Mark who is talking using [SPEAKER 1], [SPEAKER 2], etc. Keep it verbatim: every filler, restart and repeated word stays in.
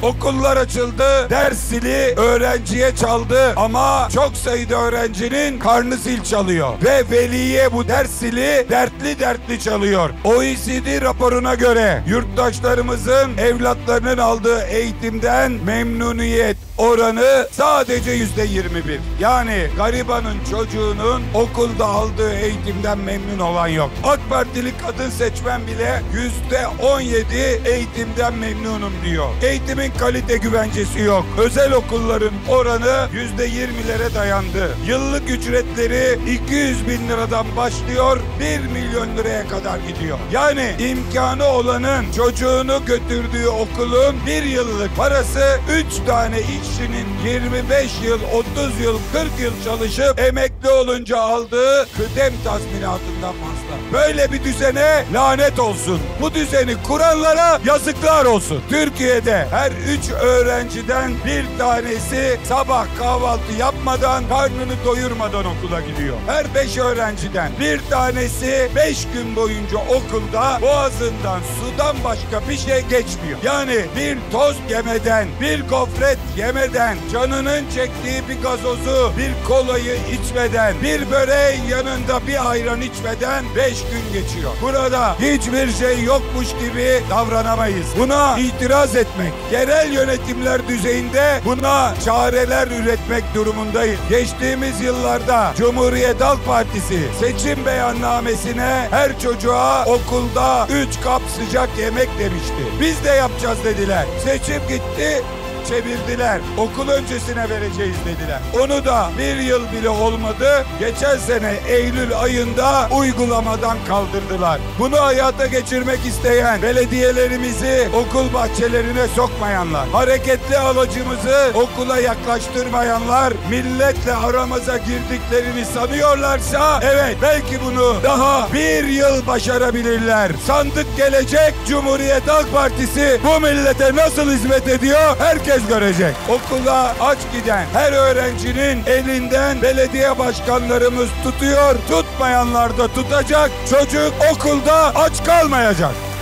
[SPEAKER 1] Okullar açıldı, ders zili öğrenciye çaldı ama çok sayıda öğrencinin karnı zil çalıyor. Ve veliye bu ders zili dertli dertli çalıyor. O E C D raporuna göre yurttaşlarımızın evlatlarının aldığı eğitimden memnuniyet oranı sadece yüzde yirmi bir. Yani garibanın çocuğunun okulda aldığı eğitimden memnun olan yok. AK Partili kadın seçmen bile yüzde on yedi eğitimden memnunum diyor. Eğitimin kalite güvencesi yok. Özel okulların oranı yüzde yirmilere dayandı. Yıllık ücretleri iki yüz bin liradan başlıyor, bir milyon liraya kadar gidiyor. Yani imkanı olanın çocuğunu götürdüğü okulun bir yıllık parası üç tane işçinin yirmi beş yıl, otuz yıl, kırk yıl çalışıp emekli olunca aldığı kıdem tazminatından fazla. Böyle bir düzene lanet olsun. Bu düzeni kuranlara yazıklar olsun. Türkiye'de her üç öğrenciden bir tanesi sabah kahvaltı yapmadan, karnını doyurmadan okula gidiyor. Her beş öğrenciden bir tanesi beş gün boyunca okulda boğazından sudan başka bir şey geçmiyor. Yani bir toz yemeden, bir gofret yemeden, canının çektiği bir gazozu, bir kolayı içmeden, bir böreğin yanında bir ayran içmeden beş gün geçiyor. Burada hiçbir şey yokmuş gibi davranamayız. Buna itiraz etmek, yerel yönetimler düzeyinde buna çareler üretmek durumundayız. Geçtiğimiz yıllarda Cumhuriyet Halk Partisi seçim beyannamesine her çocuğa okulda üç kap sıcak yemek demişti. Biz de yapacağız dediler. Seçim gitti, çevirdiler. Okul öncesine vereceğiz dediler. Onu da bir yıl bile olmadı. Geçen sene Eylül ayında uygulamadan kaldırdılar. Bunu hayata geçirmek isteyen belediyelerimizi okul bahçelerine sokmayanlar, hareketli alacımızı okula yaklaştırmayanlar, milletle aramıza girdiklerini sanıyorlarsa evet, belki bunu daha bir yıl başarabilirler. Sandık gelecek, Cumhuriyet Halk Partisi bu millete nasıl hizmet ediyor herkes görecek. Okula aç giden her öğrencinin elinden belediye başkanlarımız tutuyor, tutmayanlar da tutacak. Çocuk okulda aç kalmayacak.